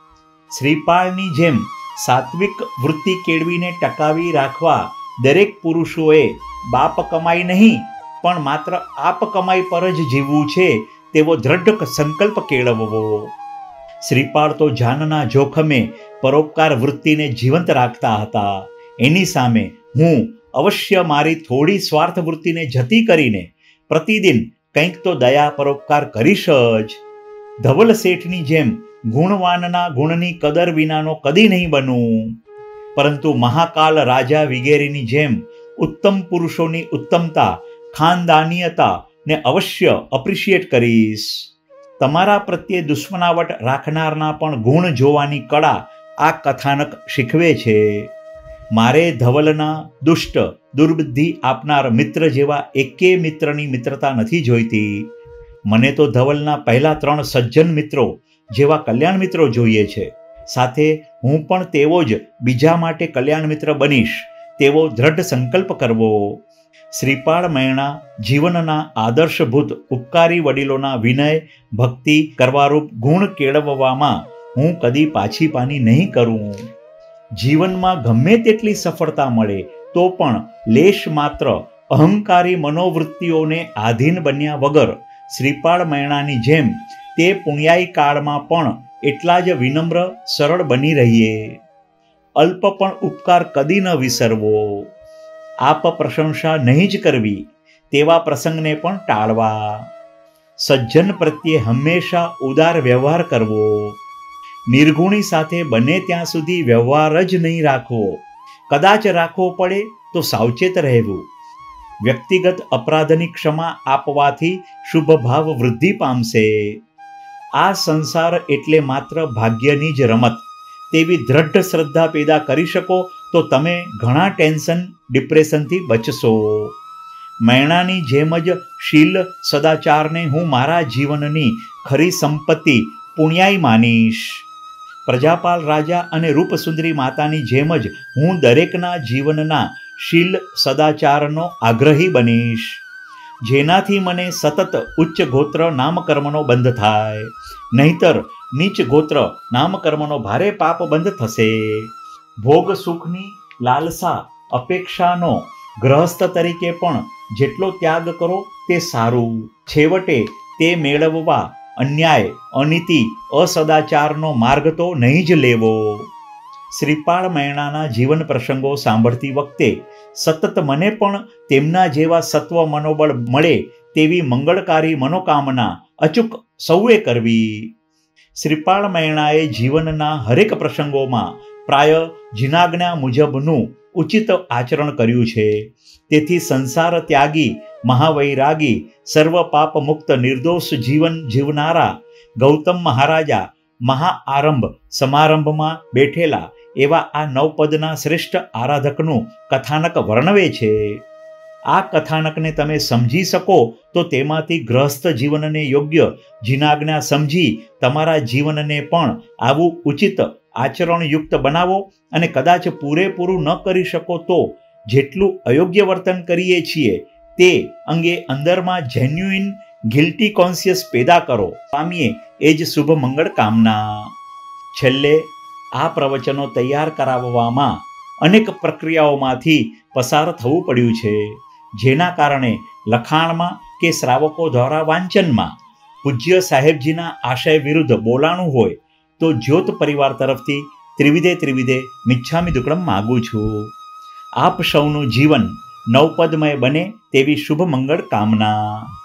[SPEAKER 2] શ્રીપાળની જેમ સાત્વિક વૃત્તિ કેળવીને ટકાવી રાખવા દરેક પુરુષોએ બાપ કમાઈ નહીં પણ માત્ર આપ કમાઈ પર જ જીવવું છે તેવો દ્રઢ સંકલ્પ કેળવવો. શ્રીપાળ તો જાનના જોખમે પરોપકાર વૃત્તિને જીવંત રાખતા હતા. એની સામે હું અવશ્ય મારી થોડી સ્વાર્થ વૃત્તિને જતી કરીને પ્રતિદિન કંઈક તો દયા પરોપકાર કરીશ જ. ધવલ શેઠની જેમ ગુણવાનના ગુણની કદર વિનાનો કદી નહીં બનું, પરંતુ મહાકાલ રાજા વગેરેની જેમ ઉત્તમ પુરુષોની ઉત્તમતા, ખાનદાનીયતા ને અવશ્ય અપ્રિશિએટ કરીશ. તમારા પ્રત્યે દુશ્મનાવટ રાખનારના પણ ગુણ જોવાની કળા આ કથાનક શીખવે છે. મારે ધવલના દુષ્ટ દુર્બુદ્ધિ આપનાર મિત્ર જેવા એકે મિત્રની મિત્રતા નથી જોઈતી. મને તો ધવલના પહેલા 3 સજ્જન મિત્રો જેવા કલ્યાણ મિત્રો જોઈએ છે. સાથે હું પણ તેવો જ બીજા માટે કલ્યાણ મિત્ર બનીશ તેવો દ્રઢ સંકલ્પ કરવો. શ્રીપાળ મૈણા જીવનના આદર્શભૂત ઉપકારી વડીલોના વિનય ભક્તિ કરવારૂપ ગુણ કેળવવામાં હું કદી પાછી પાની નહીં કરું. જીવનમાં ગમે તેટલી સફળતા મળે તો પણ લેશ માત્ર અહંકારી મનોવૃત્તિઓને આધીન બન્યા વગર શ્રીપાળ મૈણાની જેમ તે પુણ્યાઈ કાળમાં પણ એટલા જ વિનમ્ર સરળ બની રહીએ. અલ્પ પણ ઉપકાર કદી ન વિસરવો. આપ પ્રશંસા નહીં જ કરવી તેવા પ્રસંગને પણ ટાળવા. સજ્જન પ્રત્યે હંમેશા ઉદાર વ્યવહાર કરવો. નિર્ગુણી સાથે બને ત્યાં સુધી વ્યવહાર જ નહીં રાખવો. કદાચ રાખવો પડે તો સાવચેત રહેવું. વ્યક્તિગત અપરાધની ક્ષમા આપવાથી શુભ ભાવ વૃદ્ધિ પામશે. આ સંસાર એટલે માત્ર ભાગ્યની જ રમત તેવી દ્રઢ શ્રદ્ધા પેદા કરી શકો તો તમે ઘણા ટેન્શન ડિપ્રેશનથી બચશો. મૈણાની જેમ જ શીલ સદાચારને હું મારા જીવનની ખરી સંપત્તિ પુણ્યાઈ માનીશ. પ્રજાપાલ રાજા અને રૂપસુંદરી માતાની જેમ જ હું દરેકના જીવનના શીલ સદાચારનો આગ્રહી બનીશ, જેનાથી મને સતત ઉચ્ચ ગોત્ર નામકર્મનો બંધ થાય. નહીતર નીચ ગોત્ર નામકર્મનો ભારે પાપ બંધ થશે. ભોગ સુખની લાલસા અપેક્ષાનો ગ્રહસ્થ તરીકે પણ જેટલો ત્યાગ કરો તે સારું. છેવટે તે મેળવવા અન્યાય, અનીતિ, અસદાચારનો માર્ગ તો નહીં જ લેવો. શ્રીપાળ મૈણાના જીવન પ્રસંગો સાંભળતી વખતે સતત મને પણ તેમના જેવા સત્વ મનોબળ મળે તેવી મંગળકારી મનોકામના અચૂક સૌએ કરવી. શ્રીપાળ મૈણાએ જીવનના હરેક પ્રસંગોમાં પ્રાય જીનાજ્ઞા મુજબનું ઉચિત આચરણ કર્યું છે. તેથી સંસાર ત્યાગી, મહાવૈરાગી, સર્વ પાપ મુક્ત નિર્દોષ જીવન જીવનારા ગૌતમ મહારાજા મહાઆરંભ સમારંભમાં બેઠેલા એવા આ નવપદના શ્રેષ્ઠ આરાધકનું કથાનક વર્ણવે છે. આ કથાનકને તમે સમજી શકો તો તેમાંથી ગ્રહસ્થ જીવનને યોગ્ય જીનાજ્ઞા સમજી તમારા જીવનને પણ આવું ઉચિત આચરણયુક્ત બનાવો. અને કદાચ પૂરેપૂરું ન કરી શકો તો જેટલું અયોગ્ય વર્તન કરીએ છીએ તે અંગે અંદરમાં જેન્યુઇન ગિલ્ટી કોન્શિયસ પેદા કરો પામીએ એ જ શુભ મંગળ કામના. છેલ્લે આ પ્રવચનો તૈયાર કરાવવામાં અનેક પ્રક્રિયાઓમાંથી પસાર થવું પડ્યું છે, જેના કારણે લખાણમાં કે શ્રાવકો દ્વારા વાંચનમાં પૂજ્ય સાહેબજીના આશય વિરુદ્ધ બોલાણું હોય તો જ્યોત પરિવાર તરફથી ત્રિવિધે મિચ્છામી દુક્કડમ માગું છું. આપ સૌનું જીવન નવપદમય બને તેવી શુભ મંગળ કામના.